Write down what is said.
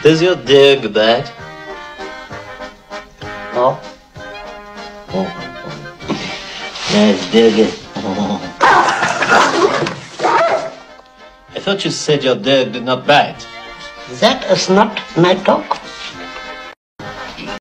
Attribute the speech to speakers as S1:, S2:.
S1: Is your dog bad?
S2: Oh.
S1: Oh. Yes, dog. I thought you said your dog did not bite.
S2: That is not my dog.